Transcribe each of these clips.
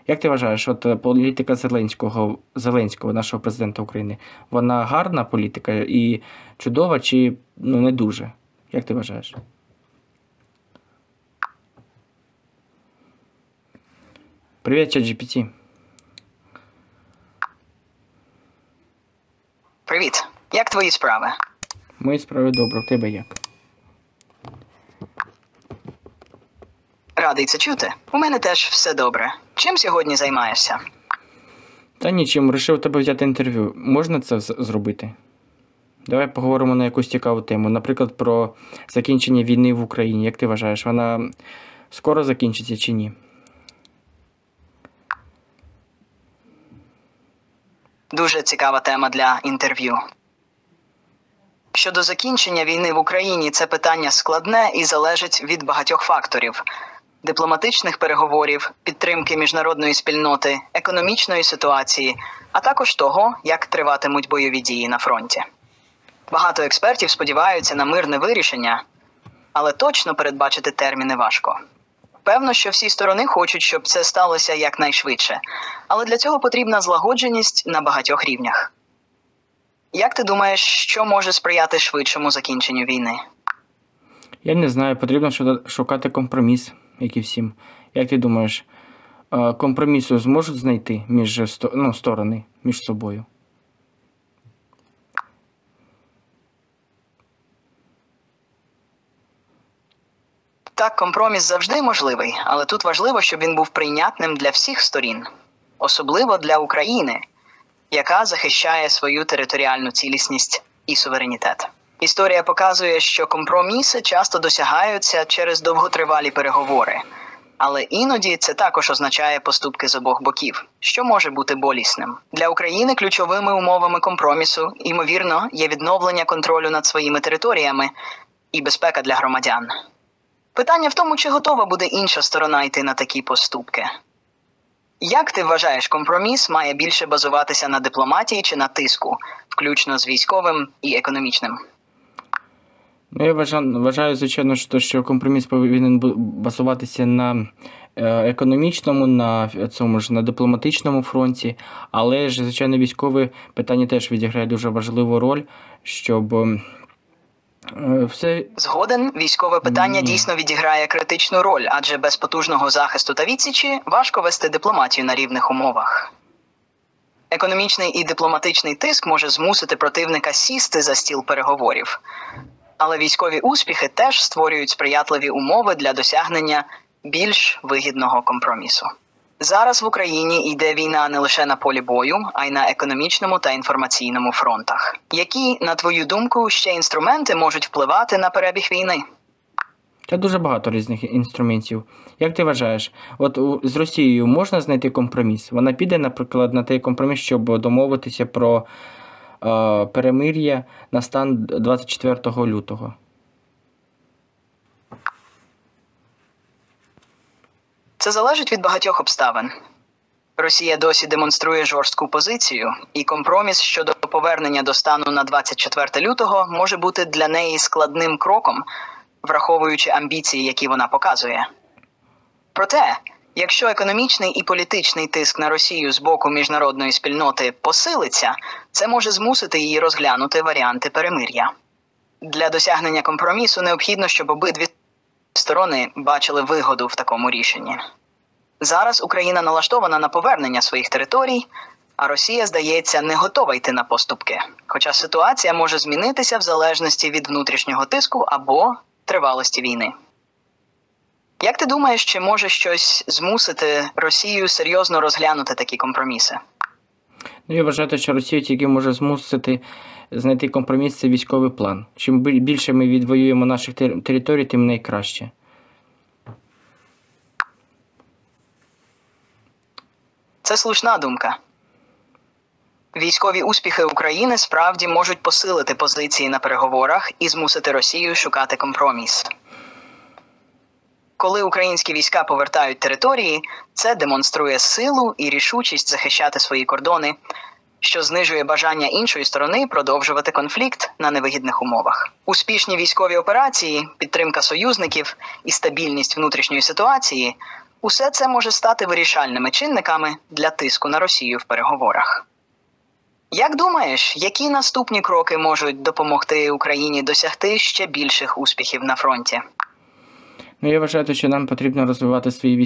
Як ти вважаєш, от політика Зеленського, нашого президента України, вона гарна політика і чудова, чи не дуже? Як ти вважаєш? Привіт, ChatGPT. Привіт. Як твої справи? Мої справи добре, в тебе як? Радий це чути. У мене теж все добре. Чим сьогодні займаєшся? Та нічим, вирішив тебе взяти інтерв'ю. Можна це зробити? Давай поговоримо на якусь цікаву тему. Наприклад, про закінчення війни в Україні. Як ти вважаєш, вона скоро закінчиться чи ні? Дуже цікава тема для інтерв'ю. Щодо закінчення війни в Україні, це питання складне і залежить від багатьох факторів. Дипломатичних переговорів, підтримки міжнародної спільноти, економічної ситуації, а також того, як триватимуть бойові дії на фронті. Багато експертів сподіваються на мирне вирішення, але точно передбачити терміни важко. Певно, що всі сторони хочуть, щоб це сталося якнайшвидше, але для цього потрібна злагодженість на багатьох рівнях. Як ти думаєш, що може сприяти швидшому закінченню війни? Я не знаю, потрібно шукати компроміс, як і всім. Як ти думаєш, компромісу зможуть знайти сторони між собою? Так, компроміс завжди можливий, але тут важливо, щоб він був прийнятним для всіх сторін. Особливо для України, яка захищає свою територіальну цілісність і суверенітет. Історія показує, що компроміси часто досягаються через довготривалі переговори. Але іноді це також означає поступки з обох боків, що може бути болісним. Для України ключовими умовами компромісу, ймовірно, є відновлення контролю над своїми територіями і безпека для громадян. Питання в тому, чи готова буде інша сторона йти на такі поступки. Як ти вважаєш, компроміс має більше базуватися на дипломатії чи на тиску, включно з військовим і економічним? Я вважаю, звичайно, що компроміс повинен базуватися на економічному, на дипломатичному фронті, але ж, звичайно, військове питання теж відіграє дуже важливу роль, щоб все... Згоден, військове питання дійсно відіграє критичну роль, адже без потужного захисту та відсічі важко вести дипломатію на рівних умовах. Економічний і дипломатичний тиск може змусити противника сісти за стіл переговорів. Але військові успіхи теж створюють сприятливі умови для досягнення більш вигідного компромісу. Зараз в Україні йде війна не лише на полі бою, а й на економічному та інформаційному фронтах. Які, на твою думку, ще інструменти можуть впливати на перебіг війни? Це дуже багато різних інструментів. Як ти вважаєш, от з Росією можна знайти компроміс? Вона піде, наприклад, на той компроміс, щоб домовитися про перемир'я на стан 24 лютого? Це залежить від багатьох обставин. Росія досі демонструє жорстку позицію, і компроміс щодо повернення до стану на 24 лютого може бути для неї складним кроком, враховуючи амбіції, які вона показує. Проте, якщо економічний і політичний тиск на Росію з боку міжнародної спільноти посилиться, це може змусити її розглянути варіанти перемир'я. Для досягнення компромісу необхідно, щоб обидві сторони бачили вигоду в такому рішенні. Зараз Україна налаштована на повернення своїх територій, а Росія, здається, не готова йти на поступки. Хоча ситуація може змінитися в залежності від внутрішнього тиску або тривалості війни. Як ти думаєш, чи може щось змусити Росію серйозно розглянути такі компроміси? Я вважаю, що Росія тільки може змусити знайти компроміс – це військовий план. Чим більше ми відвоюємо наших територій, тим найкраще. Це слушна думка. Військові успіхи України справді можуть посилити позиції на переговорах і змусити Росію шукати компроміс. Коли українські війська повертають території, це демонструє силу і рішучість захищати свої кордони, що знижує бажання іншої сторони продовжувати конфлікт на невигідних умовах. Успішні військові операції, підтримка союзників і стабільність внутрішньої ситуації Усе це може стати вирішальними чинниками для тиску на Росію в переговорах. Як думаєш, які наступні кроки можуть допомогти Україні досягти ще більших успіхів на фронті? Ну, я вважаю, що нам потрібно розвивати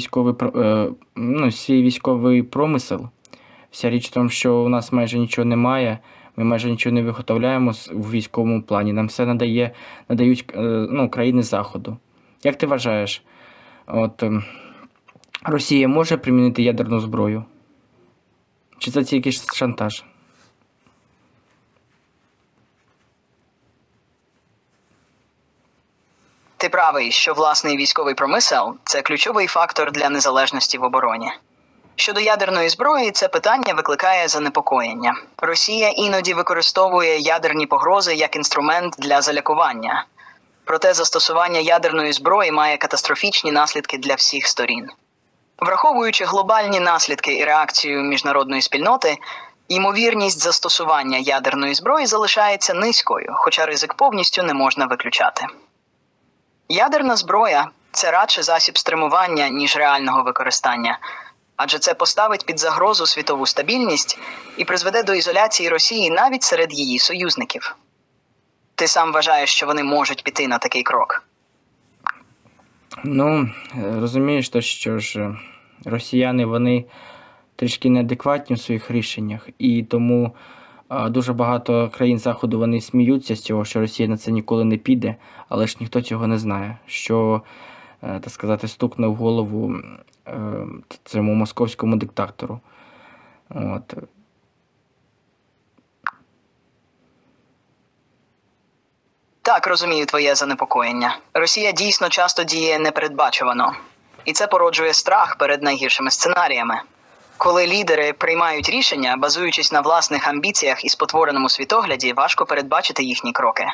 свій військовий промисел. Вся річ в тому, що у нас майже нічого немає, ми майже нічого не виготовляємо у військовому плані. Нам все надають країни Заходу. Як ти вважаєш, Росія може примінити ядерну зброю? Чи це тільки шантаж? Ти правий, що власний військовий промисел – це ключовий фактор для незалежності в обороні. Щодо ядерної зброї, це питання викликає занепокоєння. Росія іноді використовує ядерні погрози як інструмент для залякування. Проте застосування ядерної зброї має катастрофічні наслідки для всіх сторін. Враховуючи глобальні наслідки і реакцію міжнародної спільноти, ймовірність застосування ядерної зброї залишається низькою, хоча ризик повністю не можна виключати. Ядерна зброя – це радше засіб стримування, ніж реального використання, адже це поставить під загрозу світову стабільність і призведе до ізоляції Росії навіть серед її союзників. Ти сам вважаєш, що вони можуть піти на такий крок? Розумієш, що ж росіяни, вони трішки неадекватні у своїх рішеннях, і тому дуже багато країн Заходу, вони сміються з цього, що Росія на це ніколи не піде, але ж ніхто цього не знає, що, так сказати, стукне в голову цьому московському диктатору. Так, розумію твоє занепокоєння. Росія дійсно часто діє непередбачувано. І це породжує страх перед найгіршими сценаріями. Коли лідери приймають рішення, базуючись на власних амбіціях і спотвореному світогляді, важко передбачити їхні кроки.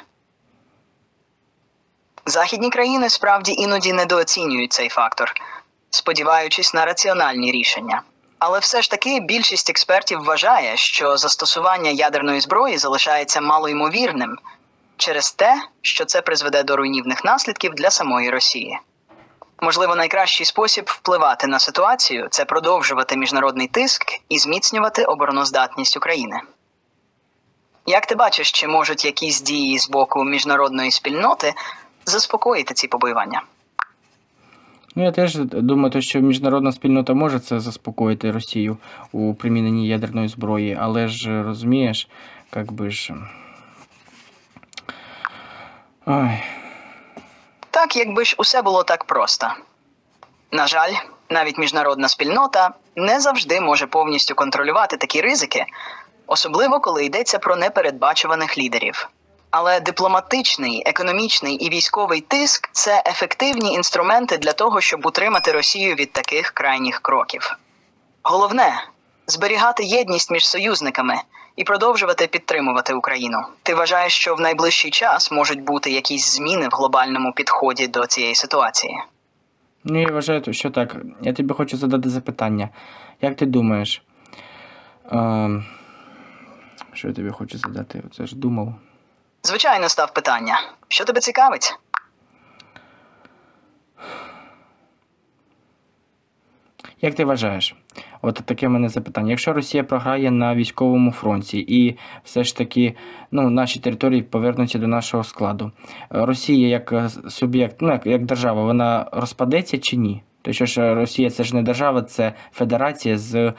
Західні країни справді іноді недооцінюють цей фактор, сподіваючись на раціональні рішення. Але все ж таки більшість експертів вважає, що застосування ядерної зброї залишається малоймовірним через те, що це призведе до руйнівних наслідків для самої Росії. Можливо, найкращий спосіб впливати на ситуацію – це продовжувати міжнародний тиск і зміцнювати обороноздатність України. Як ти бачиш, чи можуть якісь дії з боку міжнародної спільноти заспокоїти ці побоювання? Я теж думаю, що міжнародна спільнота може це заспокоїти Росію у приміненні ядерної зброї, але ж, розумієш, Так, якби ж усе було так просто. На жаль, навіть міжнародна спільнота не завжди може повністю контролювати такі ризики, особливо коли йдеться про непередбачуваних лідерів. Але дипломатичний, економічний і військовий тиск – це ефективні інструменти для того, щоб утримати Росію від таких крайніх кроків. Головне – зберігати єдність між союзниками і продовжувати підтримувати Україну. Ти вважаєш, що в найближчий час можуть бути якісь зміни в глобальному підході до цієї ситуації? Я вважаю, що так. Я тобі хочу задати запитання. Як ти думаєш? Що я тобі хочу задати? Оце ж думав. Звичайно, став питання. Що тебе цікавить? Як ти вважаєш? От таке в мене запитання. Якщо Росія програє на військовому фронті і все ж таки наші території повернуться до нашого складу, Росія як суб'єкт, як держава, вона розпадеться чи ні? Тому що Росія це ж не держава, це федерація з...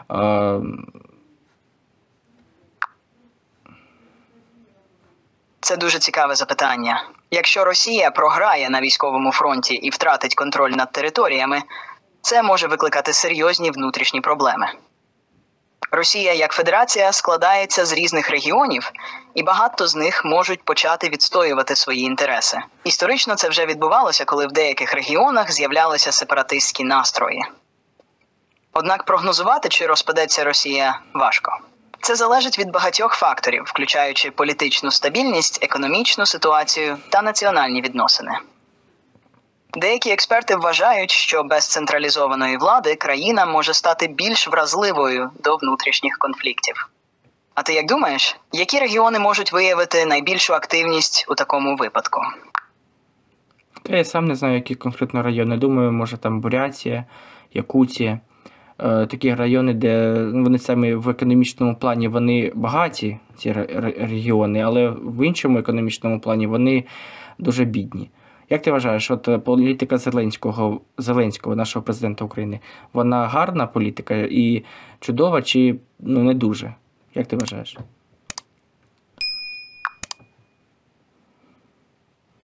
Це дуже цікаве запитання. Якщо Росія програє на військовому фронті і втратить контроль над територіями, це може викликати серйозні внутрішні проблеми. Росія як федерація складається з різних регіонів, і багато з них можуть почати відстоювати свої інтереси. Історично це вже відбувалося, коли в деяких регіонах з'являлися сепаратистські настрої. Однак прогнозувати, чи розпадеться Росія, важко. Це залежить від багатьох факторів, включаючи політичну стабільність, економічну ситуацію та національні відносини. Деякі експерти вважають, що без централізованої влади країна може стати більш вразливою до внутрішніх конфліктів. А ти як думаєш, які регіони можуть виявити найбільшу активність у такому випадку? Я сам не знаю, які конкретно райони. Думаю, може там Бурятія Якутія. Такі райони, де вони самі в економічному плані вони багаті, ці регіони, але в іншому економічному плані вони дуже бідні. Як ти вважаєш, от політика Зеленського, нашого президента України, вона гарна політика і чудова чи не дуже? Як ти вважаєш?